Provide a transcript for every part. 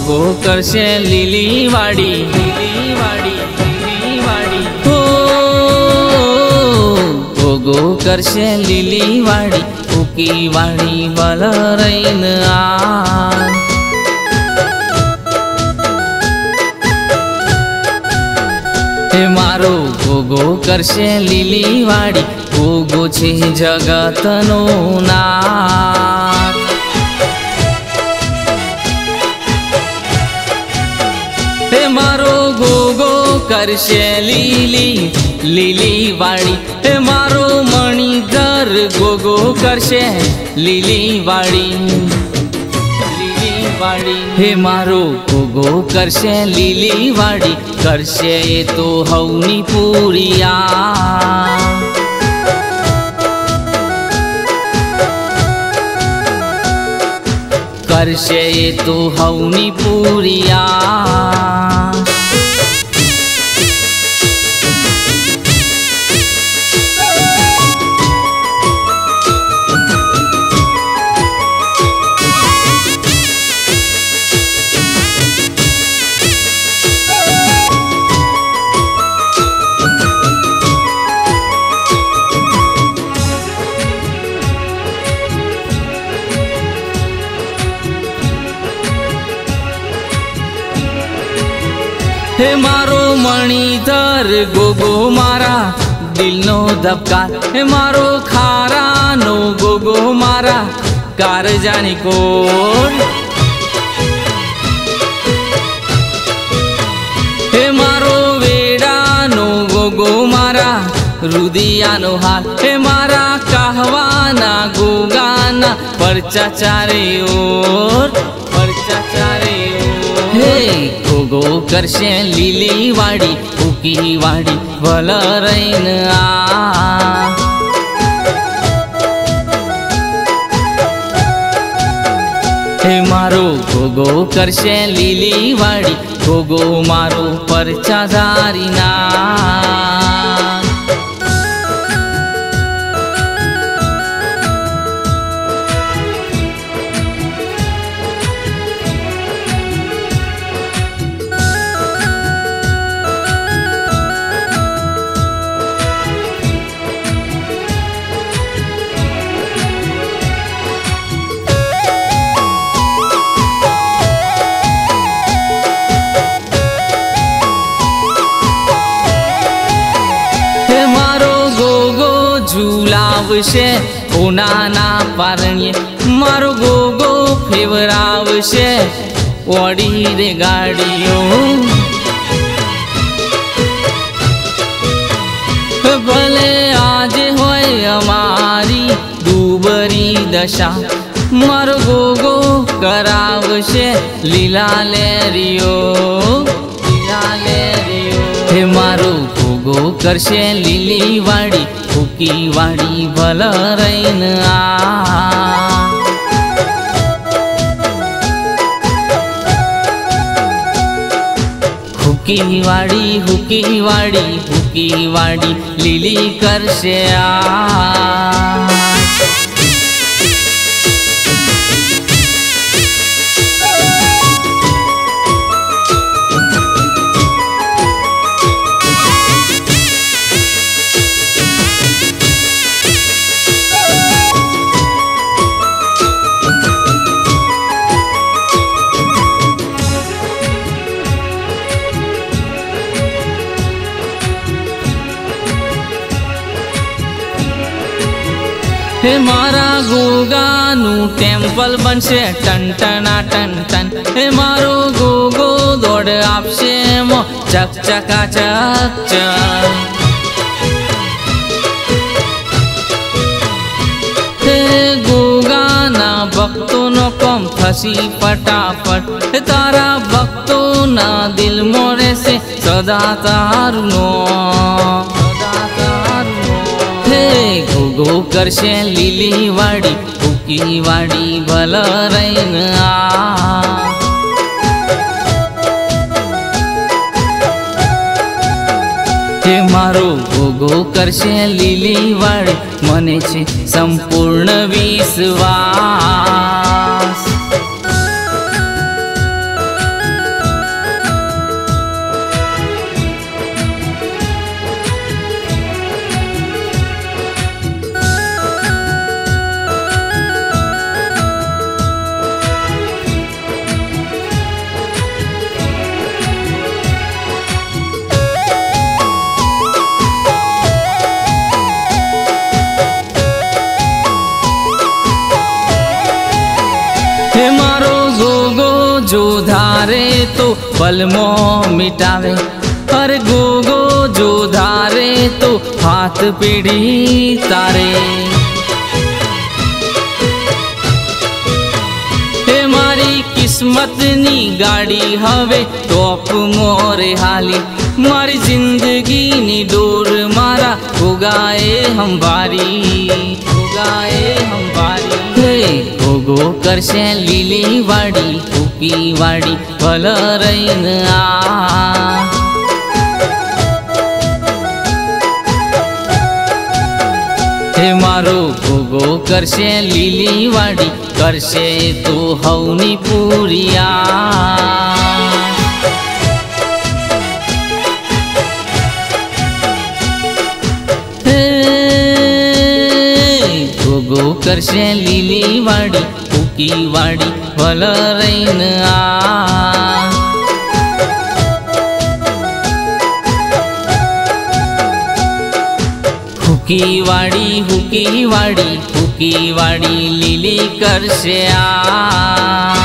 Go કરશે લીલી વાડી, લીલી વાડી, લીલી વાડી. ગો કરશે લીલી વાડી, ઉકી વાડી વલ રહીને આ. મારો ગોગો કરશે લીલી વાડી, ગોગો છે જગતનો નાથ. મારો ગોગો કરશે લીલી લીલી વાડી, મારો મણિધર ગોગો કરશે લીલી વાડી, લીલી વાડી. હે મારો ગોગો કરશે લીલી વાડી, કરશે એ તો હવની પૂરિયા. કરશે એ તો હવની પૂરિયા. હે મારો મણિધર ગોગો મારા દિલનો ધબકાર, હે મારો ખારાનો ગોગો મારા કારજાની કોડ. હે મારો વેડાનો ગોગો મારા રુદિયાનો હાલ, હે મારા કહવાના ગોગાના પરચા ચારે ઓર, પરચા ચારે ઓર. હે ગોગો કરશે લીલી વાડી, ઉકી વાડી વલ રહીને આ. હે મારો ગોગો કરશે લીલી વાડી, ગોગો મારો પરચા ધારીના. ઝુલાવશે ઓનાના પારણીએ, મારો ગોગો ફેવરાવશે ઓડી રે ગાડીઓ. ભલે આજે હોય અમારી દુબરી દશા, મારો ગોગો કરાવશે લીલા લેરીઓ, લીલા લેરીઓ. હે મારો ગોગો કરશે લીલી વાડી, ઉકી વાડી ભલ રહીને આ. હુકી વાડી, હુકી વાડી, હુકી વાડી લીલી કરશે આ. હે મારા ગોગાનું ટેમ્પલ બનશે ટન ટના ટન ટન, હે મારો ગોગો દોડ આપશે મો ચક ચકા ચક ચક. હે ગોગાના ભક્તોનો કોમ થશી ફટાફટ, તારા ભક્તોના દિલમાં રહેશે સદા તારુનો, સદા તારુનો. હે ગોગો કરશે લીલી વાડી, ઉકી વાડી ભલ રહીને આ. હે મારો ગોગો કરશે લીલી વાડી, મને છે સંપૂર્ણ વિશ્વાસ. जो धारे तो पलमो मिटावे, अरे गोगो जो धारे तो हाथ पीढ़ी तारे। हे मारी किस्मत नी गाड़ी हवे टॉप मोरे हाली, मारी जिंदगी नी डोर मारा उगाए हम बारी, उगाए हम बारी। गोगो करशे लीली वाड़ी फूकी वाड़ी भल रहीन आ। हे मारो गोगो करशे लीली वाड़ी करशे तो हवनी पूरिया। गोगो करशे लीली वाड़ी फूकी वाड़ी भल रहीन आ। हुकी वाड़ी फूकी वाड़ी लीली करशे आ।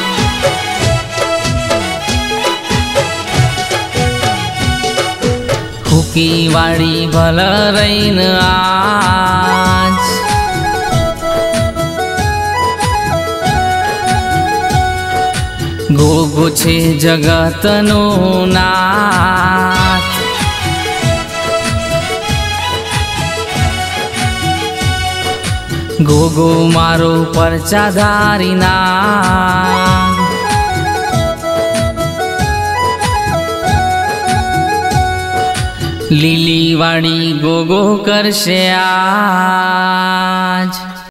हुकी वाड़ी भल रहीन आज। गोगो छे जगतनो नाथ, गोगो मारो परचाधारी नाथ। लीली वाड़ी गोगो करशे आज।